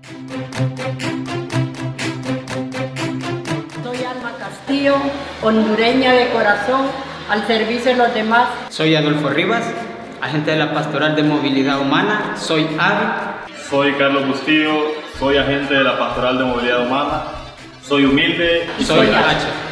Soy Alma Castillo, hondureña de corazón, al servicio de los demás. Soy Adolfo Rivas, agente de la Pastoral de Movilidad Humana. Soy AVI. Soy Carlos Bustillo, soy agente de la Pastoral de Movilidad Humana. Soy humilde y soy H.